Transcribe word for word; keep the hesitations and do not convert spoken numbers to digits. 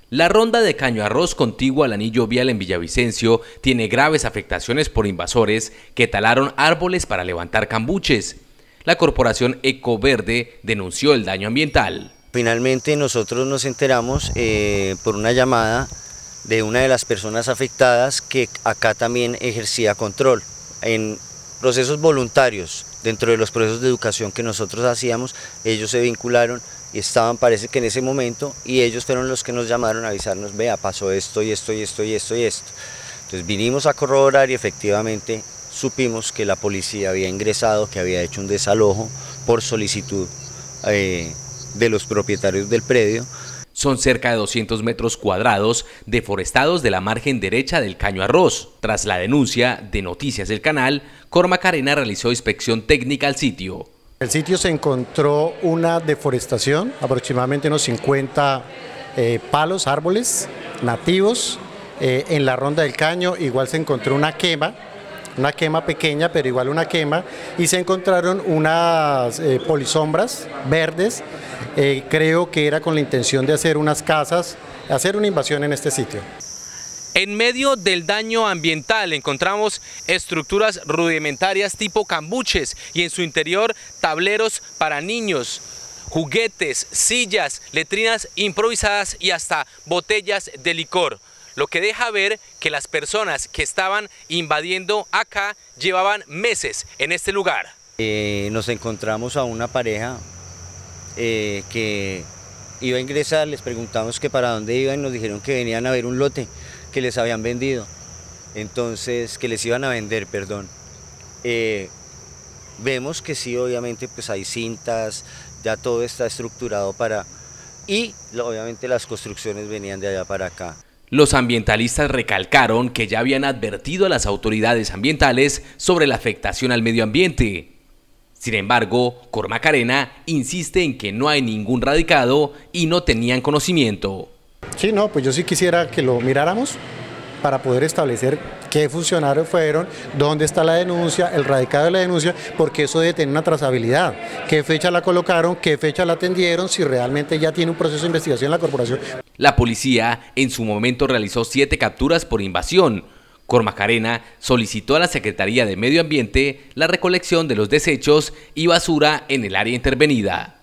La ronda de Caño Arroz, contigua al anillo vial en Villavicencio, tiene graves afectaciones por invasores que talaron árboles para levantar cambuches. La corporación Ecoverde denunció el daño ambiental. Finalmente nosotros nos enteramos eh, por una llamada de una de las personas afectadas que acá también ejercía control en procesos voluntarios. Dentro de los procesos de educación que nosotros hacíamos, ellos se vincularon y estaban, parece que en ese momento, y ellos fueron los que nos llamaron a avisarnos: vea, pasó esto y esto y esto y esto y esto. Entonces vinimos a corroborar y efectivamente supimos que la policía había ingresado, que había hecho un desalojo por solicitud eh, de los propietarios del predio. Son cerca de doscientos metros cuadrados deforestados de la margen derecha del Caño Arroz. Tras la denuncia de Noticias del Canal, Cormacarena realizó inspección técnica al sitio. En el sitio se encontró una deforestación, aproximadamente unos cincuenta eh, palos, árboles nativos. Eh, en la ronda del Caño igual se encontró una quema, una quema pequeña, pero igual una quema, y se encontraron unas eh, polisombras verdes. Eh, creo que era con la intención de hacer unas casas, hacer una invasión en este sitio. En medio del daño ambiental encontramos estructuras rudimentarias tipo cambuches y en su interior tableros para niños, juguetes, sillas, letrinas improvisadas y hasta botellas de licor. Lo que deja ver que las personas que estaban invadiendo acá llevaban meses en este lugar. Eh, nos encontramos a una pareja eh, que iba a ingresar, les preguntamos que para dónde iban y nos dijeron que venían a ver un lote que les habían vendido, entonces que les iban a vender, perdón. Eh, vemos que sí, obviamente pues hay cintas, ya todo está estructurado para, y obviamente las construcciones venían de allá para acá. Los ambientalistas recalcaron que ya habían advertido a las autoridades ambientales sobre la afectación al medio ambiente. Sin embargo, Cormacarena insiste en que no hay ningún radicado y no tenían conocimiento. Sí, no, pues yo sí quisiera que lo miráramos para poder establecer qué funcionarios fueron, dónde está la denuncia, el radicado de la denuncia, porque eso debe tener una trazabilidad. ¿Qué fecha la colocaron? ¿Qué fecha la atendieron? Si realmente ya tiene un proceso de investigación en la corporación. La policía en su momento realizó siete capturas por invasión. Cormacarena solicitó a la Secretaría de Medio Ambiente la recolección de los desechos y basura en el área intervenida.